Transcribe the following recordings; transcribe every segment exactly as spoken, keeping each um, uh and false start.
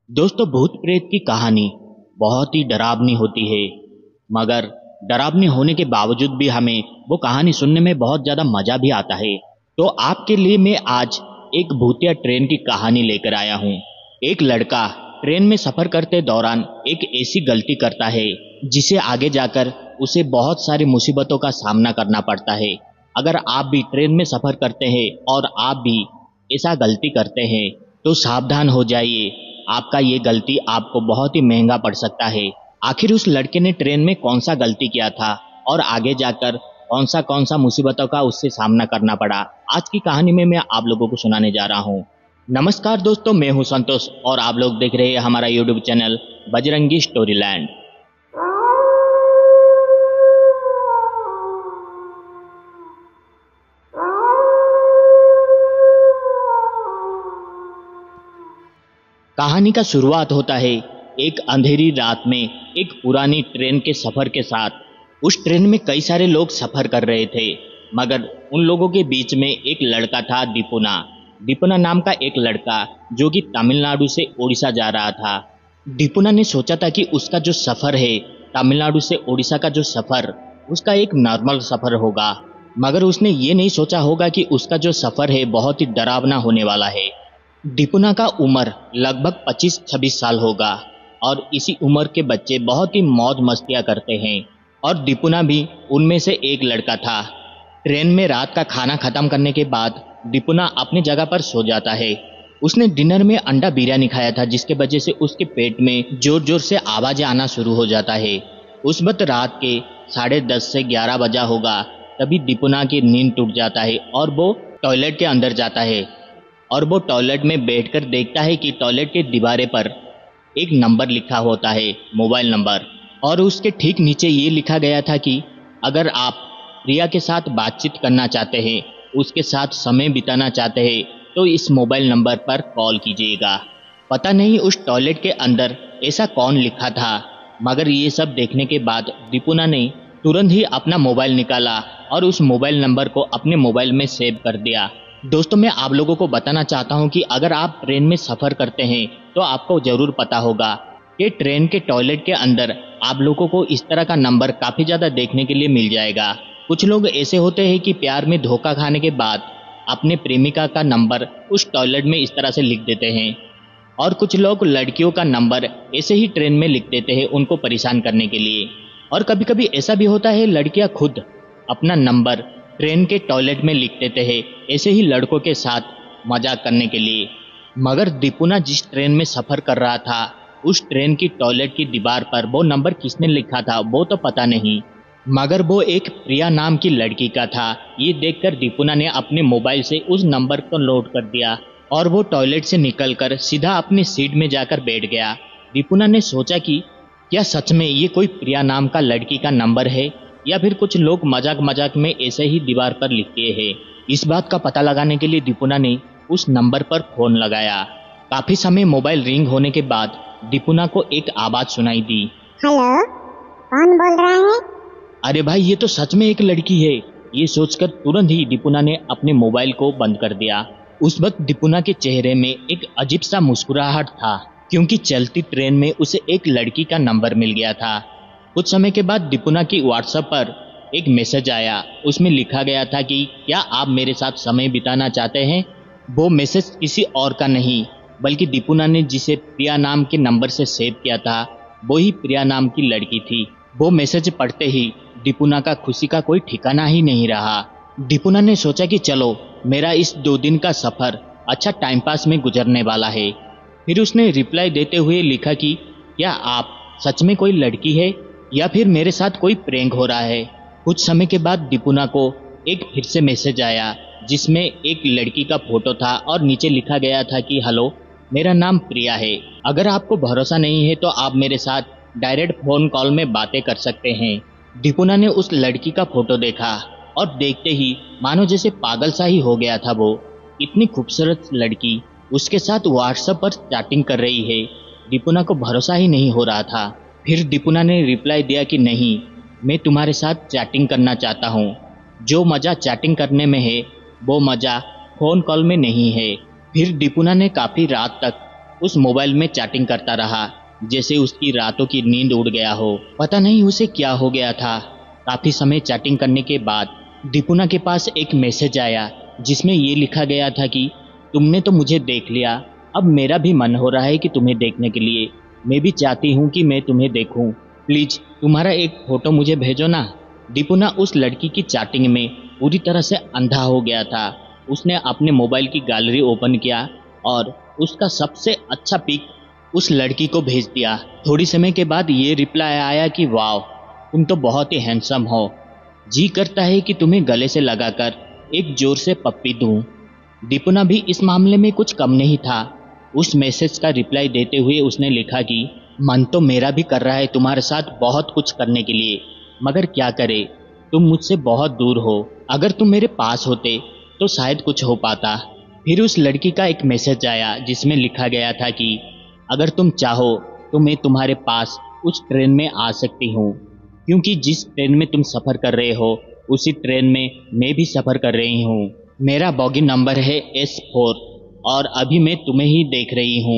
दोस्तों, भूत प्रेत की कहानी बहुत ही डरावनी होती है। मगर डरावनी होने के बावजूद भी हमें वो कहानी सुनने में बहुत ज़्यादा मज़ा भी आता है। तो आपके लिए मैं आज एक भूतिया ट्रेन की कहानी लेकर आया हूँ। एक लड़का ट्रेन में सफ़र करते दौरान एक ऐसी गलती करता है जिसे आगे जाकर उसे बहुत सारी मुसीबतों का सामना करना पड़ता है। अगर आप भी ट्रेन में सफ़र करते हैं और आप भी ऐसा गलती करते हैं तो सावधान हो जाइए। आपका ये गलती आपको बहुत ही महंगा पड़ सकता है। आखिर उस लड़के ने ट्रेन में कौन सा गलती किया था और आगे जाकर कौन सा कौन सा मुसीबतों का उससे सामना करना पड़ा, आज की कहानी में मैं आप लोगों को सुनाने जा रहा हूँ। नमस्कार दोस्तों, मैं हूँ संतोष और आप लोग देख रहे हैं हमारा यूट्यूब चैनल बजरंगी स्टोरीलैंड। कहानी का शुरुआत होता है एक अंधेरी रात में एक पुरानी ट्रेन के सफर के साथ। उस ट्रेन में कई सारे लोग सफर कर रहे थे, मगर उन लोगों के बीच में एक लड़का था, दीपुना। दीपुना नाम का एक लड़का जो कि तमिलनाडु से उड़ीसा जा रहा था। दीपुना ने सोचा था कि उसका जो सफर है, तमिलनाडु से उड़ीसा का जो सफर, उसका एक नॉर्मल सफर होगा। मगर उसने ये नहीं सोचा होगा कि उसका जो सफर है बहुत ही डरावना होने वाला है। दीपुना का उम्र लगभग पच्चीस छब्बीस साल होगा और इसी उम्र के बच्चे बहुत ही मौज मस्तियाँ करते हैं और दीपुना भी उनमें से एक लड़का था। ट्रेन में रात का खाना खत्म करने के बाद दीपुना अपनी जगह पर सो जाता है। उसने डिनर में अंडा बिरयानी खाया था, जिसके वजह से उसके पेट में जोर जोर से आवाज़ें आना शुरू हो जाता है। उस वक्त रात के साढ़े दस से ग्यारह बजा होगा, तभी दीपुना की नींद टूट जाता है और वो टॉयलेट के अंदर जाता है और वो टॉयलेट में बैठकर देखता है कि टॉयलेट के दीवारे पर एक नंबर लिखा होता है, मोबाइल नंबर। और उसके ठीक नीचे ये लिखा गया था कि अगर आप प्रिया के साथ बातचीत करना चाहते हैं, उसके साथ समय बिताना चाहते हैं, तो इस मोबाइल नंबर पर कॉल कीजिएगा। पता नहीं उस टॉयलेट के अंदर ऐसा कौन लिखा था, मगर ये सब देखने के बाद दीपुना ने तुरंत ही अपना मोबाइल निकाला और उस मोबाइल नंबर को अपने मोबाइल में सेव कर दिया। दोस्तों, मैं आप लोगों को बताना चाहता हूं कि अगर आप ट्रेन में सफ़र करते हैं तो आपको ज़रूर पता होगा कि ट्रेन के टॉयलेट के अंदर आप लोगों को इस तरह का नंबर काफ़ी ज़्यादा देखने के लिए मिल जाएगा। कुछ लोग ऐसे होते हैं कि प्यार में धोखा खाने के बाद अपने प्रेमिका का नंबर उस टॉयलेट में इस तरह से लिख देते हैं, और कुछ लोग लड़कियों का नंबर ऐसे ही ट्रेन में लिख देते हैं उनको परेशान करने के लिए। और कभी कभी ऐसा भी होता है लड़कियाँ खुद अपना नंबर ट्रेन के टॉयलेट में लिख देते हैं, ऐसे ही लड़कों के साथ मजाक करने के लिए। मगर दीपुना जिस ट्रेन में सफ़र कर रहा था, उस ट्रेन की टॉयलेट की दीवार पर वो नंबर किसने लिखा था वो तो पता नहीं, मगर वो एक प्रिया नाम की लड़की का था। ये देखकर दीपुना ने अपने मोबाइल से उस नंबर को नोट कर दिया और वो टॉयलेट से निकलकर सीधा अपनी सीट में जाकर बैठ गया। दीपुना ने सोचा कि क्या सच में ये कोई प्रिया नाम का लड़की का नंबर है या फिर कुछ लोग मजाक मजाक में ऐसे ही दीवार पर लिखते हैं। इस बात का पता लगाने के लिए दीपुना ने उस नंबर पर फोन लगाया। काफी समय मोबाइल रिंग होने के बाद दीपुना को एक आवाज सुनाई दी। हेलो, कौन बोल रहा है? अरे भाई, ये तो सच में एक लड़की है। ये सोचकर तुरंत ही दीपुना ने अपने मोबाइल को बंद कर दिया। उस वक्त दीपुना के चेहरे में एक अजीब सा मुस्कुराहट था, क्योंकि चलती ट्रेन में उसे एक लड़की का नंबर मिल गया था। कुछ समय के बाद दीपुना की व्हाट्सएप पर एक मैसेज आया। उसमें लिखा गया था कि क्या आप मेरे साथ समय बिताना चाहते हैं। वो मैसेज किसी और का नहीं, बल्कि दीपुना ने जिसे प्रिया नाम के नंबर से सेव किया था, वो ही प्रिया नाम की लड़की थी। वो मैसेज पढ़ते ही दीपुना का खुशी का कोई ठिकाना ही नहीं रहा। दीपुना ने सोचा कि चलो, मेरा इस दो दिन का सफ़र अच्छा टाइम पास में गुजरने वाला है। फिर उसने रिप्लाई देते हुए लिखा कि क्या आप सच में कोई लड़की है या फिर मेरे साथ कोई प्रैंक हो रहा है। कुछ समय के बाद दीपुना को एक फिर से मैसेज आया, जिसमें एक लड़की का फोटो था और नीचे लिखा गया था कि हेलो, मेरा नाम प्रिया है। अगर आपको भरोसा नहीं है तो आप मेरे साथ डायरेक्ट फ़ोन कॉल में बातें कर सकते हैं। दीपुना ने उस लड़की का फोटो देखा और देखते ही मानो जैसे पागल सा ही हो गया था। वो इतनी खूबसूरत लड़की उसके साथ व्हाट्सएप पर चैटिंग कर रही है। दीपुना को भरोसा ही नहीं हो रहा था। फिर दीपुना ने रिप्लाई दिया कि नहीं, मैं तुम्हारे साथ चैटिंग करना चाहता हूँ। जो मज़ा चैटिंग करने में है वो मज़ा फ़ोन कॉल में नहीं है। फिर दीपुना ने काफ़ी रात तक उस मोबाइल में चैटिंग करता रहा, जैसे उसकी रातों की नींद उड़ गया हो। पता नहीं उसे क्या हो गया था। काफी समय चैटिंग करने के बाद दीपुना के पास एक मैसेज आया, जिसमें ये लिखा गया था कि तुमने तो मुझे देख लिया, अब मेरा भी मन हो रहा है कि तुम्हें देखने के लिए। मैं भी चाहती हूँ कि मैं तुम्हें देखूं। प्लीज तुम्हारा एक फोटो मुझे भेजो ना। दीपुना उस लड़की की चैटिंग में पूरी तरह से अंधा हो गया था। उसने अपने मोबाइल की गैलरी ओपन किया और उसका सबसे अच्छा पिक उस लड़की को भेज दिया। थोड़ी समय के बाद ये रिप्लाई आया कि वाह, तुम तो बहुत ही हैंडसम हो, जी करता है कि तुम्हें गले से लगाकर एक जोर से पप्पी दूं। दीपुना भी इस मामले में कुछ कम नहीं था। उस मैसेज का रिप्लाई देते हुए उसने लिखा कि मन तो मेरा भी कर रहा है तुम्हारे साथ बहुत कुछ करने के लिए, मगर क्या करे, तुम मुझसे बहुत दूर हो। अगर तुम मेरे पास होते तो शायद कुछ हो पाता। फिर उस लड़की का एक मैसेज आया, जिसमें लिखा गया था कि अगर तुम चाहो तो मैं तुम्हारे पास उस ट्रेन में आ सकती हूँ, क्योंकि जिस ट्रेन में तुम सफ़र कर रहे हो उसी ट्रेन में मैं भी सफ़र कर रही हूँ। मेरा बॉगी नंबर है एस फोर और अभी मैं तुम्हें ही देख रही हूँ।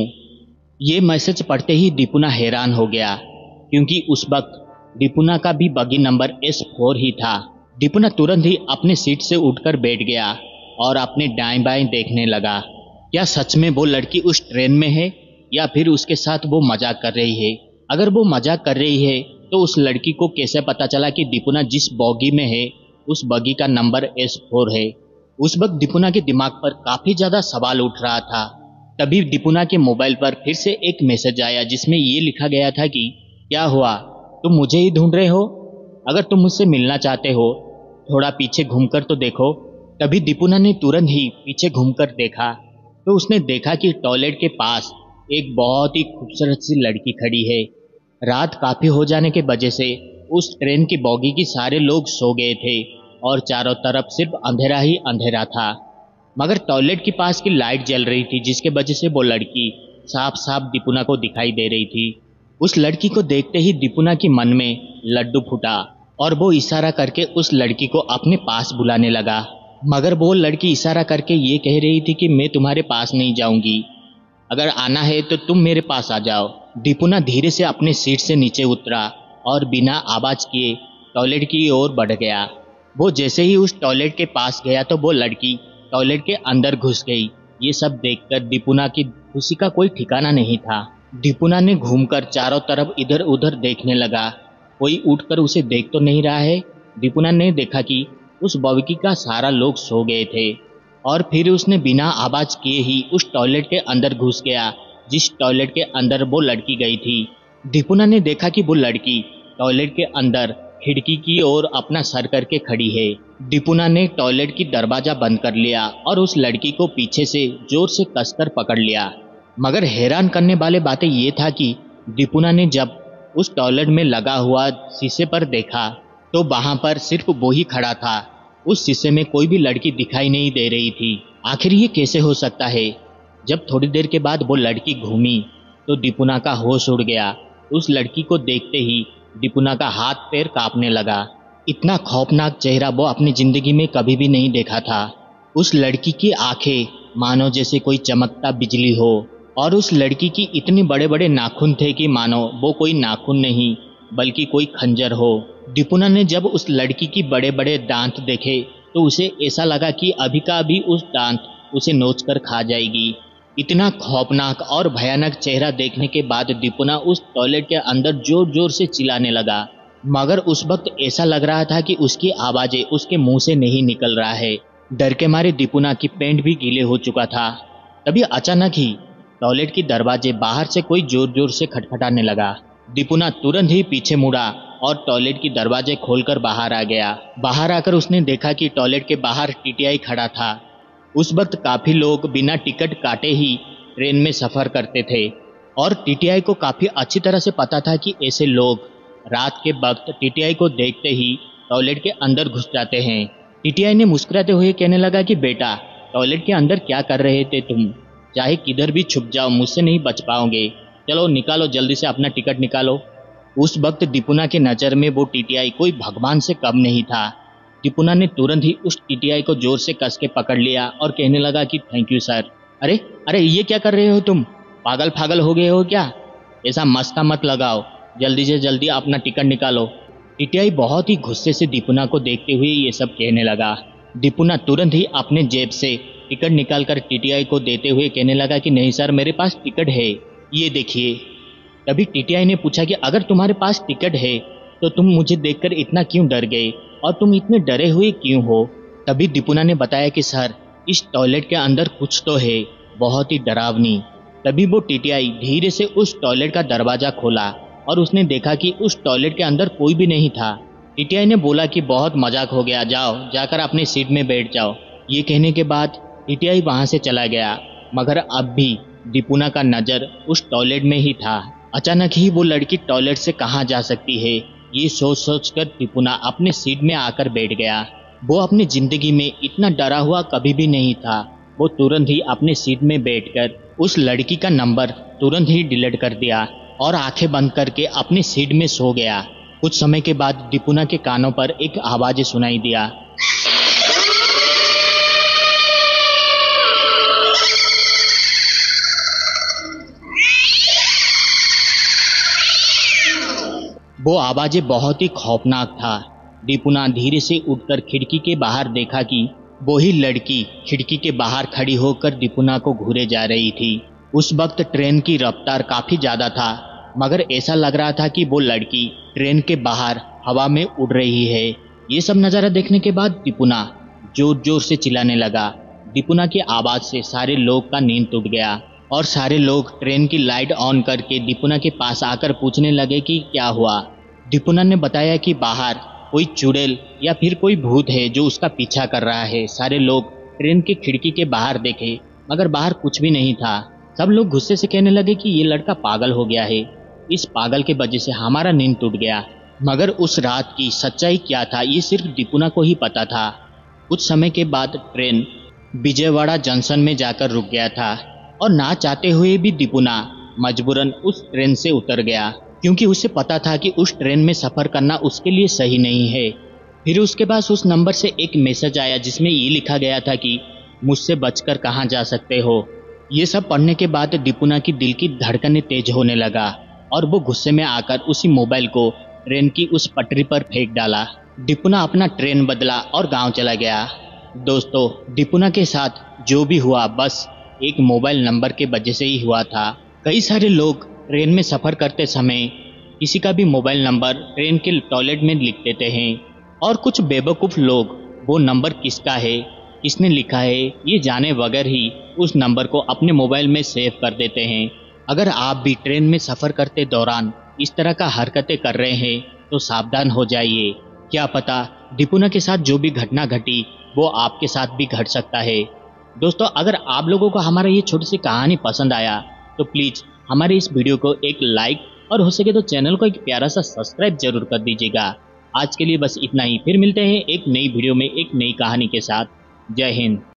ये मैसेज पढ़ते ही दीपुना हैरान हो गया, क्योंकि उस वक्त दीपुना का भी बॉगी नंबर एस फोर ही था। दीपुना तुरंत ही अपने सीट से उठकर बैठ गया और अपने दाएं बाएं देखने लगा। क्या सच में वो लड़की उस ट्रेन में है या फिर उसके साथ वो मजाक कर रही है? अगर वो मजाक कर रही है तो उस लड़की को कैसे पता चला कि दीपुना जिस बॉगी में है उस बॉगी का नंबर एस फोर है? उस वक्त दीपुना के दिमाग पर काफी ज्यादा सवाल उठ रहा था। तभी दीपुना के मोबाइल पर फिर से एक मैसेज आया, जिसमें ये लिखा गया था कि क्या हुआ, तुम मुझे ही ढूंढ रहे हो? अगर तुम मुझसे मिलना चाहते हो थोड़ा पीछे घूमकर तो देखो। तभी दीपुना ने तुरंत ही पीछे घूमकर देखा तो उसने देखा कि टॉयलेट के पास एक बहुत ही खूबसूरत सी लड़की खड़ी है। रात काफी हो जाने के वजह से उस ट्रेन की बॉगी की सारे लोग सो गए थे और चारों तरफ सिर्फ अंधेरा ही अंधेरा था, मगर टॉयलेट के पास की लाइट जल रही थी, जिसके वजह से वो लड़की साफ साफ दीपुना को दिखाई दे रही थी। उस लड़की को देखते ही दीपुना की मन में लड्डू फूटा और वो इशारा करके उस लड़की को अपने पास बुलाने लगा, मगर वो लड़की इशारा करके ये कह रही थी कि मैं तुम्हारे पास नहीं जाऊंगी, अगर आना है तो तुम मेरे पास आ जाओ। दीपुना धीरे से अपने सीट से नीचे उतरा और बिना आवाज किए टॉयलेट की ओर बढ़ गया। वो जैसे ही उस टॉयलेट के पास गया तो वो लड़की टॉयलेट के अंदर घुस गई। ये सब देखकर दीपुना की खुशी का कोई ठिकाना नहीं था। दीपुना ने घूमकर चारों तरफ इधर उधर देखने लगा, कोई उठकर उसे देख तो नहीं रहा है। दीपुना ने देखा कि उस बॉगी का सारा लोग सो गए थे और फिर उसने बिना आवाज किए ही उस टॉयलेट के अंदर घुस गया, जिस टॉयलेट के अंदर वो लड़की गई थी। दीपुना ने देखा कि वो लड़की टॉयलेट के अंदर खिड़की की ओर अपना सर करके खड़ी है। दीपुना ने टॉयलेट की दरवाजा बंद कर लिया और उस लड़की को पीछे से जोर से कसकर पकड़ लिया। मगर हैरान करने वाली बात ये था कि दीपुना ने जब उस टॉयलेट में लगा हुआ शीशे पर देखा तो वहां पर सिर्फ वो ही खड़ा था। उस शीशे में कोई भी लड़की दिखाई नहीं दे रही थी। आखिर ये कैसे हो सकता है? जब थोड़ी देर के बाद वो लड़की घूमी तो दीपुना का होश उड़ गया। उस लड़की को देखते ही दीपुना का हाथ पैर कांपने लगा। इतना खौफनाक चेहरा वो अपनी जिंदगी में कभी भी नहीं देखा था। उस लड़की की आंखें मानो जैसे कोई चमकता बिजली हो और उस लड़की की इतने बड़े बड़े नाखून थे कि मानो वो कोई नाखून नहीं बल्कि कोई खंजर हो। दीपुना ने जब उस लड़की की बड़े बड़े दांत देखे तो उसे ऐसा लगा कि अभी का अभी उस दांत उसे नोच कर खा जाएगी। इतना खौफनाक और भयानक चेहरा देखने के बाद दीपुना उस टॉयलेट के अंदर जोर जोर से चिल्लाने लगा, मगर उस वक्त ऐसा लग रहा था कि उसकी आवाजें उसके मुंह से नहीं निकल रहा है। डर के मारे दीपुना की पैंट भी गीले हो चुका था। तभी अचानक ही टॉयलेट की दरवाजे बाहर से कोई जोर जोर से खटखटाने लगा। दीपुना तुरंत ही पीछे मुड़ा और टॉयलेट की दरवाजे खोलकर बाहर आ गया। बाहर आकर उसने देखा कि टॉयलेट के बाहर टीटीआई खड़ा था। उस वक्त काफी लोग बिना टिकट काटे ही ट्रेन में सफर करते थे और टीटीआई को काफी अच्छी तरह से पता था कि ऐसे लोग रात के वक्त टीटीआई को देखते ही टॉयलेट के अंदर घुस जाते हैं। टीटीआई ने मुस्कुराते हुए कहने लगा कि बेटा, टॉयलेट के अंदर क्या कर रहे थे तुम? चाहे किधर भी छुप जाओ, मुझसे नहीं बच पाओगे। चलो निकालो, जल्दी से अपना टिकट निकालो। उस वक्त दीपुना के नज़र में वो टीटीआई कोई भगवान से कम नहीं था। दीपुना ने तुरंत ही उस टीटीआई को जोर से कस के पकड़ लिया और कहने लगा कि थैंक यू सर। अरे अरे ये क्या कर रहे हो तुम? पागल फागल हो गए हो क्या? ऐसा मस्का मत लगाओ, जल्दी से जल्दी अपना टिकट निकालो। टीटीआई बहुत ही गुस्से से दीपुना को देखते हुए ये सब कहने लगा। दीपुना तुरंत ही अपने जेब से टिकट निकालकर टीटीआई को देते हुए कहने लगा कि नहीं सर, मेरे पास टिकट है, ये देखिए। तभी टीटीआई ने पूछा कि अगर तुम्हारे पास टिकट है तो तुम मुझे देखकर इतना क्यों डर गए और तुम इतने डरे हुए क्यों हो? तभी दीपुना ने बताया कि सर, इस टॉयलेट के अंदर कुछ तो है, बहुत ही डरावनी। तभी वो टीटीआई धीरे से उस टॉयलेट का दरवाजा खोला और उसने देखा कि उस टॉयलेट के अंदर कोई भी नहीं था। टीटीआई ने बोला कि बहुत मजाक हो गया, जाओ जाकर अपनी सीट में बैठ जाओ। ये कहने के बाद टीटीआई वहां से चला गया, मगर अब भी दीपुना का नज़र उस टॉयलेट में ही था। अचानक ही वो लड़की टॉयलेट से कहाँ जा सकती है, ये सोच सोच कर दीपुना अपने सीट में आकर बैठ गया। वो अपनी जिंदगी में इतना डरा हुआ कभी भी नहीं था। वो तुरंत ही अपने सीट में बैठकर उस लड़की का नंबर तुरंत ही डिलीट कर दिया और आंखें बंद करके अपनी सीट में सो गया। कुछ समय के बाद दीपुना के कानों पर एक आवाज सुनाई दिया। वो आवाजें बहुत ही खौफनाक था। दीपुना धीरे से उठकर खिड़की के बाहर देखा कि वही लड़की खिड़की के बाहर खड़ी होकर दीपुना को घूरे जा रही थी। उस वक्त ट्रेन की रफ्तार काफी ज्यादा था, मगर ऐसा लग रहा था कि वो लड़की ट्रेन के बाहर हवा में उड़ रही है। ये सब नज़ारा देखने के बाद दीपुना जोर जोर से चिल्लाने लगा। दीपुना की आवाज़ से सारे लोग का नींद टूट गया और सारे लोग ट्रेन की लाइट ऑन करके दीपुना के पास आकर पूछने लगे कि क्या हुआ। दीपुना ने बताया कि बाहर कोई चुड़ैल या फिर कोई भूत है जो उसका पीछा कर रहा है। सारे लोग ट्रेन की खिड़की के बाहर देखे, मगर बाहर कुछ भी नहीं था। सब लोग गुस्से से कहने लगे कि ये लड़का पागल हो गया है, इस पागल के वजह से हमारा नींद टूट गया। मगर उस रात की सच्चाई क्या था, ये सिर्फ दीपुना को ही पता था। कुछ समय के बाद ट्रेन विजयवाड़ा जंक्शन में जाकर रुक गया था और ना चाहते हुए भी दीपुना मजबूरन उस ट्रेन से उतर गया, क्योंकि उसे पता था कि उस ट्रेन में सफ़र करना उसके लिए सही नहीं है। फिर उसके पास उस नंबर से एक मैसेज आया जिसमें ये लिखा गया था कि मुझसे बचकर कहाँ जा सकते हो। ये सब पढ़ने के बाद दीपुना की दिल की धड़कनें तेज होने लगा और वो गुस्से में आकर उसी मोबाइल को ट्रेन की उस पटरी पर फेंक डाला। दीपुना अपना ट्रेन बदला और गांव चला गया। दोस्तों, दीपुना के साथ जो भी हुआ बस एक मोबाइल नंबर के वजह से ही हुआ था। कई सारे लोग ट्रेन में सफ़र करते समय किसी का भी मोबाइल नंबर ट्रेन के टॉयलेट में लिख देते हैं और कुछ बेवकूफ़ लोग वो नंबर किसका है, किसने लिखा है, ये जाने बगैर ही उस नंबर को अपने मोबाइल में सेव कर देते हैं। अगर आप भी ट्रेन में सफ़र करते दौरान इस तरह का हरकतें कर रहे हैं तो सावधान हो जाइए। क्या पता दीपुना के साथ जो भी घटना घटी वो आपके साथ भी घट सकता है। दोस्तों, अगर आप लोगों को हमारा ये छोटी सी कहानी पसंद आया तो प्लीज़ हमारे इस वीडियो को एक लाइक और हो सके तो चैनल को एक प्यारा सा सब्सक्राइब जरूर कर दीजिएगा। आज के लिए बस इतना ही, फिर मिलते हैं एक नई वीडियो में एक नई कहानी के साथ। जय हिंद।